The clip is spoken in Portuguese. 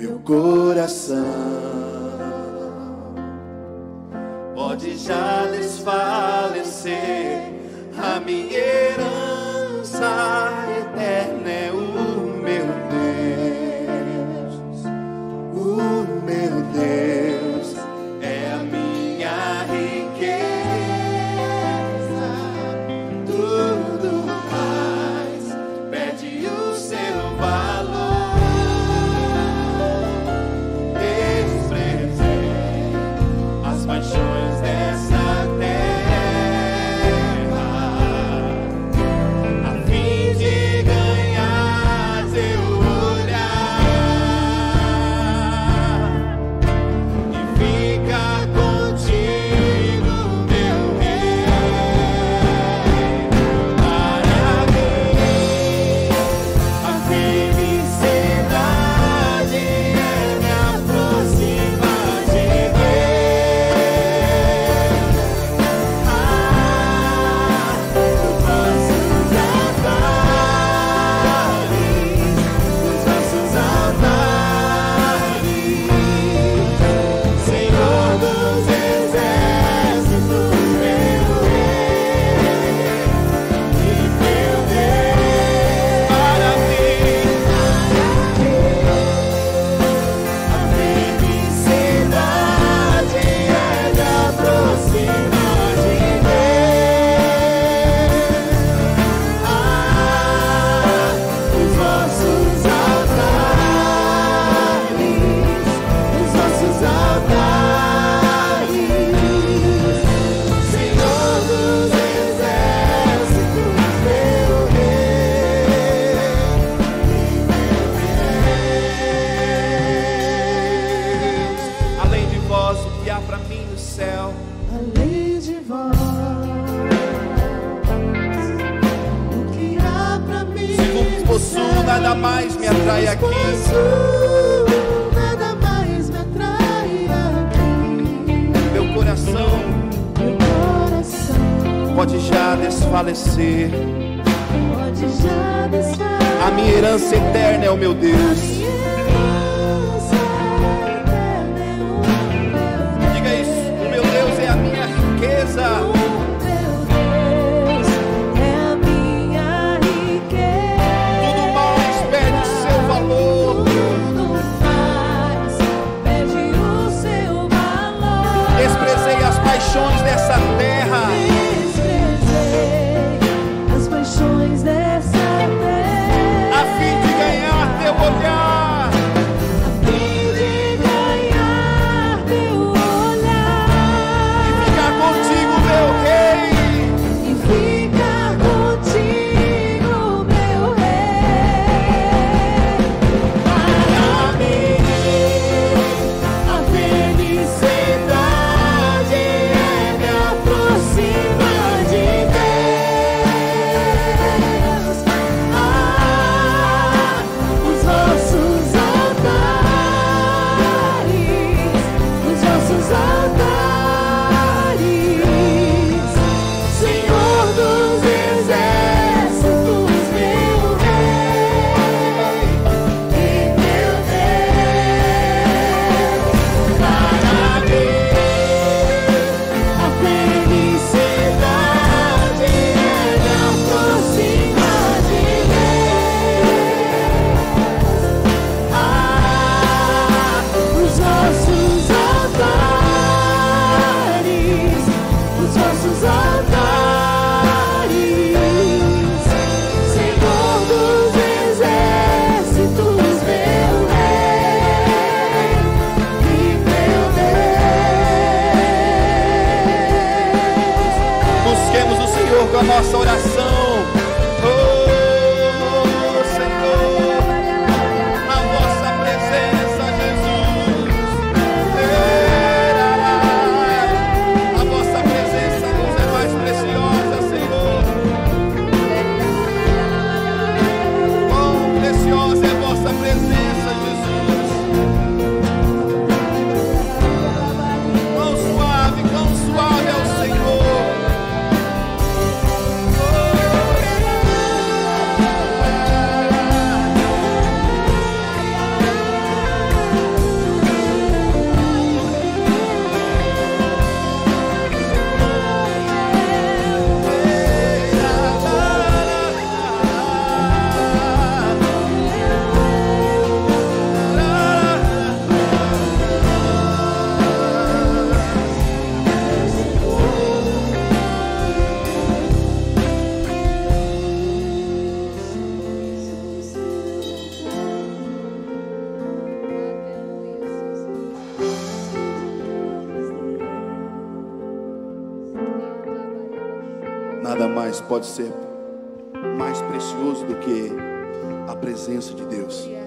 meu coração. Pode já desfalecer, a minha herança eterna é o meu Deus. O meu Deus é a minha riqueza. Tudo mais perde o seu valor. Desprezei as paixões dessa terra, a fim de ganhar teu olhar e ficar contigo, meu rei. Para mim, a felicidade é me aproximar de nossos altares, Senhor dos exércitos, meu rei e meu Deus. Para mim, a felicidade é me aproximar de os nossos altares, Senhor dos exércitos, meu rei e meu Deus. Além de vós, o que há pra mim no céu? Além de vós, o que há pra mim? Se vos possuo, nada mais me atrai aqui. Nada mais me atrai aqui. Meu coração Meu coração pode já desfalecer, pode já desfazer. a minha herança eterna é o meu Deus. Diga isso, o meu Deus é a minha riqueza. Tudo mais perde seu valor. Desprezei as paixões dessa terra, a fim de ganhar teu olhar Nada mais pode ser mais precioso do que a presença de Deus.